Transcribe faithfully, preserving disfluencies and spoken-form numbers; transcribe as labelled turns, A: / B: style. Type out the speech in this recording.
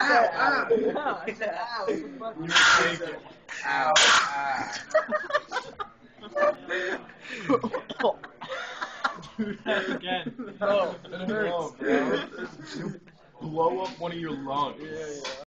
A: Ow, ow. I said ow.
B: You take it. Ow, ow. Do that again.
A: No, it hurts.
B: No, bro. You blow up one of your lungs.
A: Yeah, yeah.